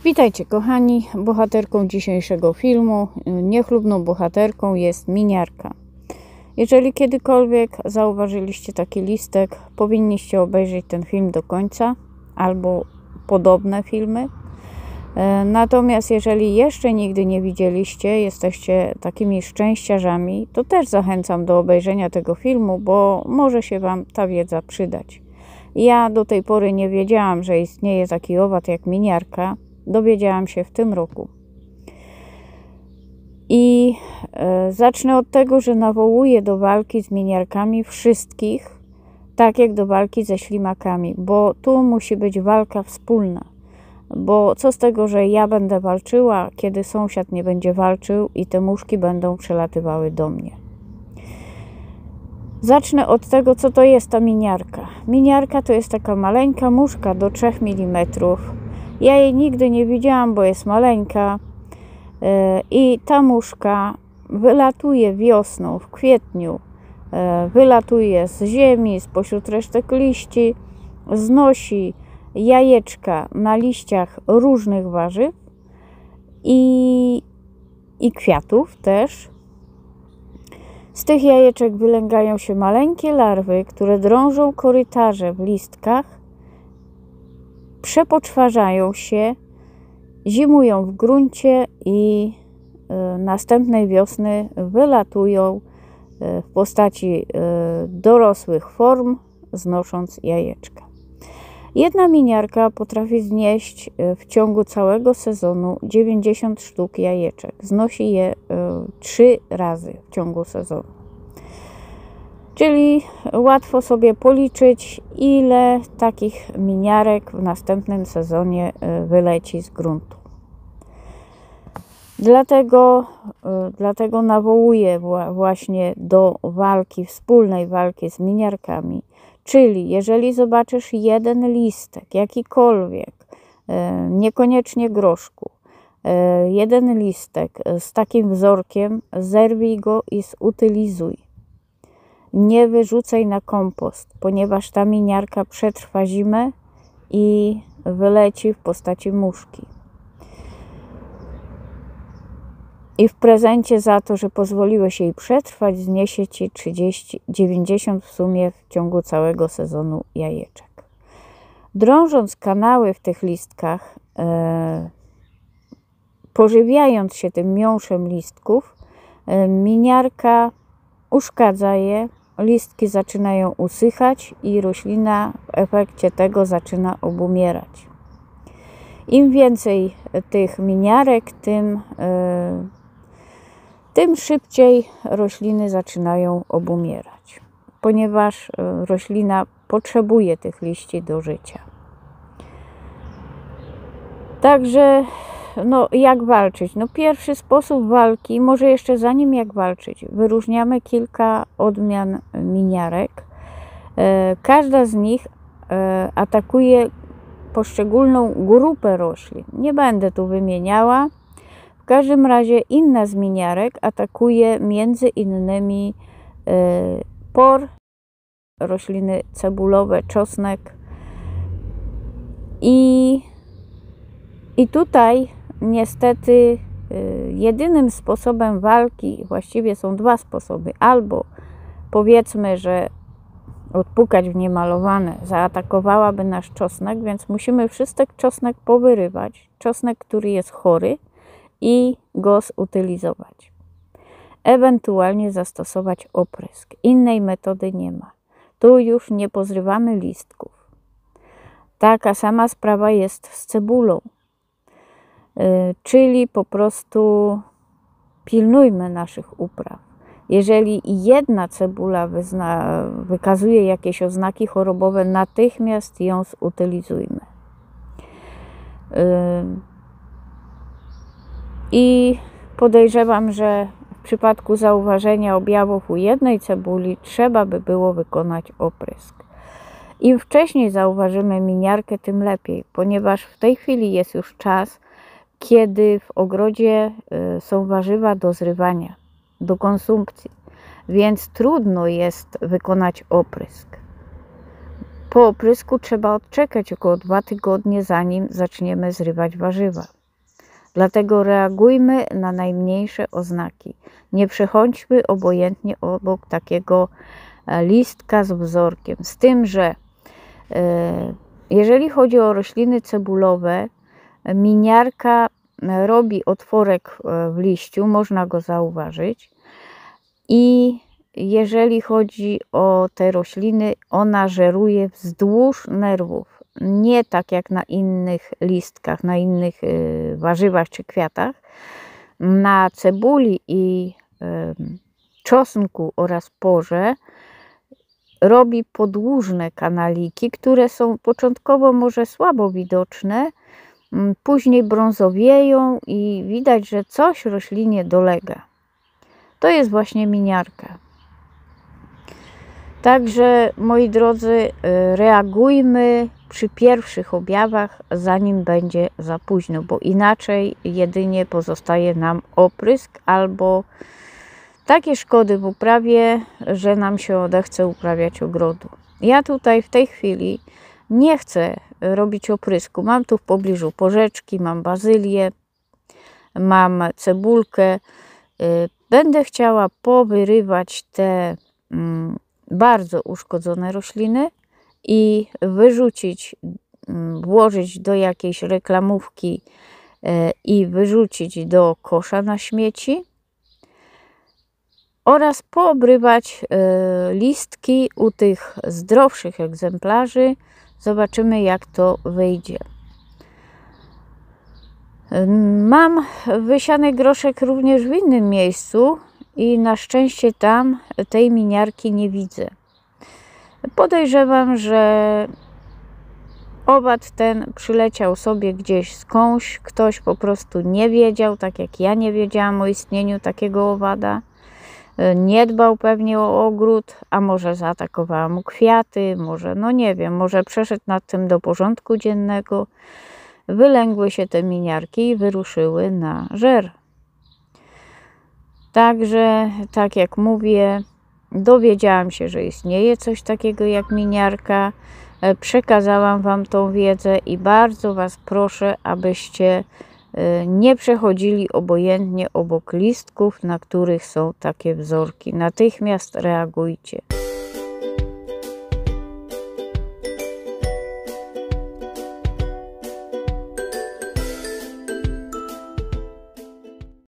Witajcie kochani, bohaterką dzisiejszego filmu, niechlubną bohaterką jest miniarka. Jeżeli kiedykolwiek zauważyliście taki listek, powinniście obejrzeć ten film do końca albo podobne filmy. Natomiast jeżeli jeszcze nigdy nie widzieliście, jesteście takimi szczęściarzami, to też zachęcam do obejrzenia tego filmu, bo może się Wam ta wiedza przydać. Ja do tej pory nie wiedziałam, że istnieje taki owad jak miniarka. Dowiedziałam się w tym roku. I zacznę od tego, że nawołuję do walki z miniarkami wszystkich, tak jak do walki ze ślimakami, bo tu musi być walka wspólna. Bo co z tego, że ja będę walczyła, kiedy sąsiad nie będzie walczył i te muszki będą przelatywały do mnie. Zacznę od tego, co to jest ta miniarka. Miniarka to jest taka maleńka muszka do 3 mm. Ja jej nigdy nie widziałam, bo jest maleńka i ta muszka wylatuje wiosną, w kwietniu, wylatuje z ziemi, spośród resztek liści, znosi jajeczka na liściach różnych warzyw i kwiatów też. Z tych jajeczek wylęgają się maleńkie larwy, które drążą korytarze w listkach, przepoczwarzają się, zimują w gruncie i następnej wiosny wylatują w postaci dorosłych form, znosząc jajeczka. Jedna miniarka potrafi znieść w ciągu całego sezonu 90 sztuk jajeczek. Znosi je 3 razy w ciągu sezonu. Czyli łatwo sobie policzyć, ile takich miniarek w następnym sezonie wyleci z gruntu. Dlatego nawołuję właśnie do walki, wspólnej walki z miniarkami. Czyli jeżeli zobaczysz jeden listek, jakikolwiek, niekoniecznie groszku, jeden listek z takim wzorkiem, zerwij go i zutylizuj. Nie wyrzucaj na kompost, ponieważ ta miniarka przetrwa zimę i wyleci w postaci muszki. I w prezencie za to, że pozwoliłeś jej przetrwać, zniesie Ci 90 w sumie w ciągu całego sezonu jajeczek. Drążąc kanały w tych listkach, pożywiając się tym miąższem listków, miniarka uszkadza je, listki zaczynają usychać i roślina w efekcie tego zaczyna obumierać. Im więcej tych miniarek, tym szybciej rośliny zaczynają obumierać, ponieważ roślina potrzebuje tych liści do życia. Także jak walczyć? Pierwszy sposób walki, może jeszcze zanim jak walczyć, wyróżniamy kilka odmian miniarek. Każda z nich atakuje poszczególną grupę roślin. Nie będę tu wymieniała. W każdym razie inna z miniarek atakuje między innymi por, rośliny cebulowe, czosnek i tutaj niestety jedynym sposobem walki, właściwie są 2 sposoby, albo powiedzmy, że odpukać w niemalowane zaatakowałaby nasz czosnek, więc musimy wszystek czosnek powyrywać, czosnek, który jest chory, i go zutylizować. Ewentualnie zastosować oprysk. Innej metody nie ma. Tu już nie pozrywamy listków. Taka sama sprawa jest z cebulą. Czyli po prostu pilnujmy naszych upraw. Jeżeli jedna cebula wykazuje jakieś oznaki chorobowe, natychmiast ją zutylizujmy. I podejrzewam, że w przypadku zauważenia objawów u jednej cebuli trzeba by było wykonać oprysk. Im wcześniej zauważymy miniarkę, tym lepiej, ponieważ w tej chwili jest już czas, kiedy w ogrodzie są warzywa do zrywania, do konsumpcji, więc trudno jest wykonać oprysk. Po oprysku trzeba odczekać około 2 tygodnie, zanim zaczniemy zrywać warzywa. Dlatego reagujmy na najmniejsze oznaki. Nie przechodźmy obojętnie obok takiego listka z wzorkiem. Z tym, że jeżeli chodzi o rośliny cebulowe, miniarka robi otworek w liściu, można go zauważyć. I jeżeli chodzi o te rośliny, ona żeruje wzdłuż nerwów. Nie tak jak na innych listkach, na innych warzywach czy kwiatach. Na cebuli i czosnku oraz porze robi podłużne kanaliki, które są początkowo może słabo widoczne, później brązowieją i widać, że coś roślinie dolega. To jest właśnie miniarka. Także, moi drodzy, reagujmy przy pierwszych objawach, zanim będzie za późno, bo inaczej jedynie pozostaje nam oprysk albo takie szkody w uprawie, że nam się odechce uprawiać ogrodu. Ja tutaj w tej chwili nie chcę robić oprysku. Mam tu w pobliżu porzeczki, mam bazylię, mam cebulkę. Będę chciała powyrywać te bardzo uszkodzone rośliny i wyrzucić, włożyć do jakiejś reklamówki i wyrzucić do kosza na śmieci oraz poobrywać listki u tych zdrowszych egzemplarzy. Zobaczymy, jak to wyjdzie. Mam wysiany groszek również w innym miejscu i na szczęście tam tej miniarki nie widzę. Podejrzewam, że owad ten przyleciał sobie gdzieś skądś, ktoś po prostu nie wiedział, tak jak ja nie wiedziałam o istnieniu takiego owada. Nie dbał pewnie o ogród, a może zaatakowała mu kwiaty, może, no nie wiem, może przeszedł nad tym do porządku dziennego. Wylęgły się te miniarki i wyruszyły na żer. Także, tak jak mówię, dowiedziałam się, że istnieje coś takiego jak miniarka. Przekazałam Wam tą wiedzę i bardzo Was proszę, abyście nie przechodzili obojętnie obok listków, na których są takie wzorki. Natychmiast reagujcie.